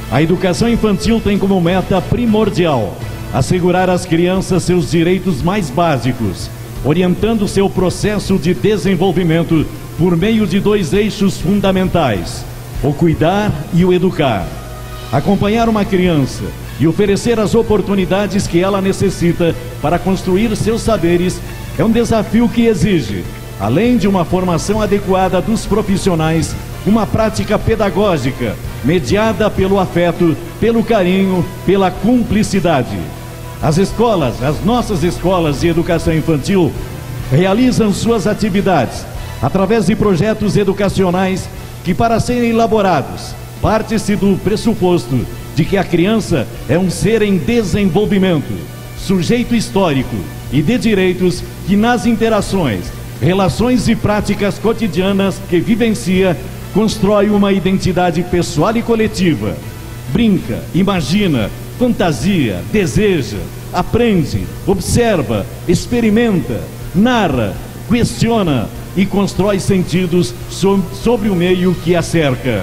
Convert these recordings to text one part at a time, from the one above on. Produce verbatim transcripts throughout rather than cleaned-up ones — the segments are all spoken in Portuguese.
A educação infantil tem como meta primordial assegurar às crianças seus direitos mais básicos, orientando seu processo de desenvolvimento por meio de dois eixos fundamentais: o cuidar e o educar. Acompanhar uma criança e oferecer as oportunidades que ela necessita para construir seus saberes é um desafio que exige, além de uma formação adequada dos profissionais, uma prática pedagógica mediada pelo afeto, pelo carinho, pela cumplicidade. As escolas, as nossas escolas de educação infantil, realizam suas atividades através de projetos educacionais que, para serem elaborados, parte-se do pressuposto de que a criança é um ser em desenvolvimento, sujeito histórico e de direitos que, nas interações, relações e práticas cotidianas que vivencia, constrói uma identidade pessoal e coletiva. Brinca, imagina, fantasia, deseja, aprende, observa, experimenta, narra, questiona e constrói sentidos so- sobre o meio que a cerca.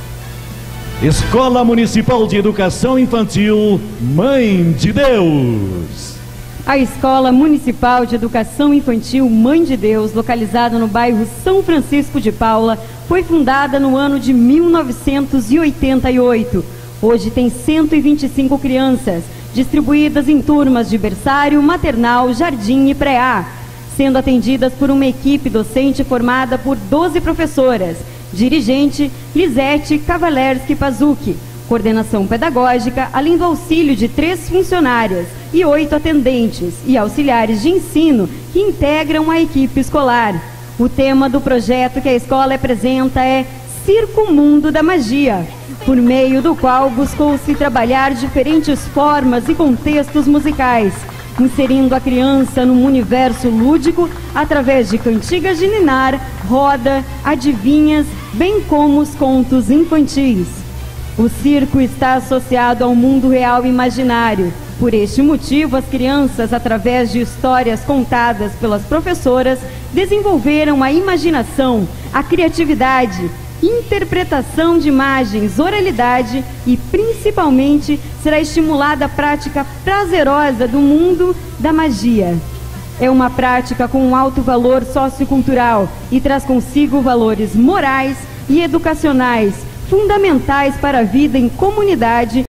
Escola Municipal de Educação Infantil Mãe de Deus. A Escola Municipal de Educação Infantil Mãe de Deus, localizada no bairro São Francisco de Paula, foi fundada no ano de mil novecentos e oitenta e oito. Hoje tem cento e vinte e cinco crianças, distribuídas em turmas de berçário, maternal, jardim e pré-A, sendo atendidas por uma equipe docente formada por doze professoras. Dirigente, Lisete Kavalerski Pazuki. Coordenação pedagógica, além do auxílio de três funcionárias e oito atendentes e auxiliares de ensino que integram a equipe escolar. O tema do projeto que a escola apresenta é Circo Mundo da Magia, por meio do qual buscou-se trabalhar diferentes formas e contextos musicais, inserindo a criança num universo lúdico através de cantigas de ninar, roda, adivinhas, bem como os contos infantis. O circo está associado ao mundo real e imaginário. Por este motivo, as crianças, através de histórias contadas pelas professoras, desenvolveram a imaginação, a criatividade, interpretação de imagens, oralidade e, principalmente, será estimulada a prática prazerosa do mundo da magia. É uma prática com um alto valor sociocultural e traz consigo valores morais e educacionais fundamentais para a vida em comunidade